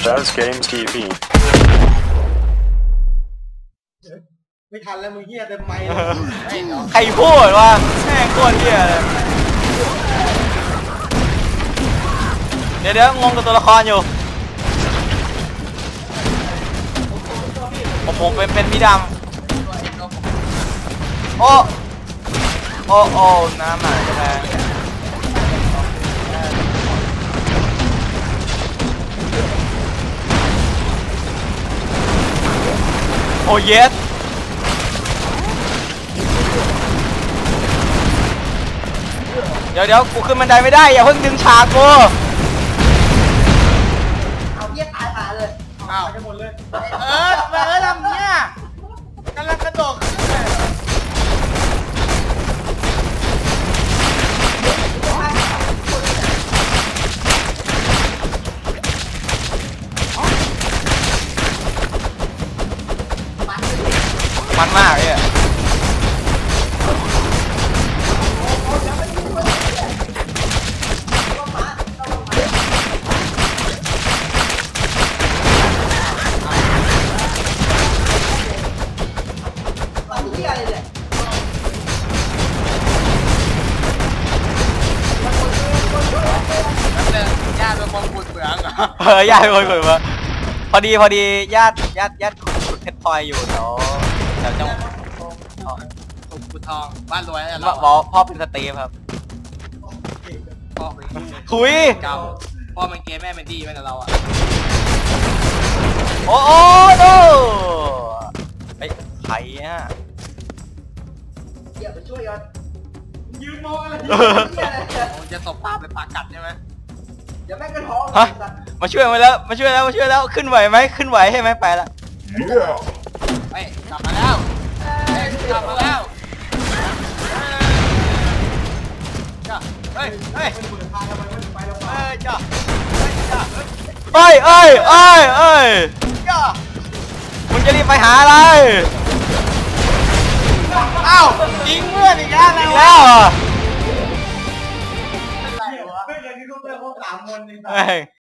Best Games TV ไม่ทันแล้วมึงเหี้ยเต็มไม้ใครพูดวะแม่งโคตรเหี้ยเลยเดี๋ยวงงกับตัวละครอยู่ผมเป็นพี่ดำโอ้น้ำหนักแรงโอ้เยสเดี๋ยวกูขึ้นบันไดไม่ได้อย่าเพิ่งดึงฉากกูเอาเหี้ยตายหาเลยเอาไปหมดเลยทำเนี่ยกำลังกระโดดมันมากเลยญาติเป็นคนขุดมาพอดีญาติขุดเพชรพลอยอยู่แถวจังหวัดขุดทองบ้านรวยแล้วพ่อเป็นสตรีมครับพ่อเป็นคุยเก่าพ่อเป็นเกย์แม่เป็นดีแม่กับเราอ่ะโอ้โน้ไอ้ไผ่อะเดี๋ยวไปช่วยกันยืนมองอะไรจะตบปากเป็นปากกัดใช่ไหมเดี๋ยวแม่งก็ท้องฮะมาช่วยมาแล้วขึ้นไหวไหมขึ้นไหวใช่ไหมไปละเฮ้ยกลับมาแล้วจ้าเฮ้ยจ้ามึงจะรีบไปหาอะไรอ้าวยิงเพื่อนอีกแล้วเหรอไม่เลยที่ลูกเพื่อนเขา3 คนเอง